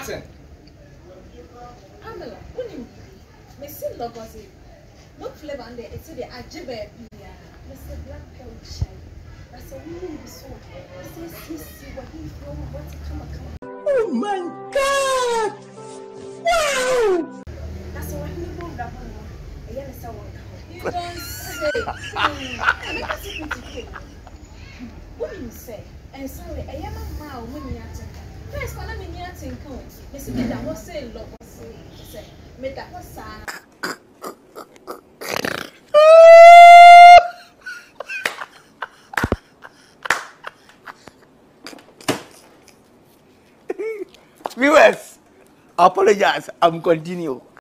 Martin. Amela, unim. Me see logozi. No flavor and it's the ajibe. Mr. Black Pearl Chai. I said, we will be so. I said, see what he from what to come. Oh my God! Wow! That's what he moved up on. You don't say. I make a secret to you. What do you say? And sorry, I am a mile when you are first, when I'm in your thing, Mr. Meda was say, look, say, Meda was sad. Viewers, apologize. I'm continue.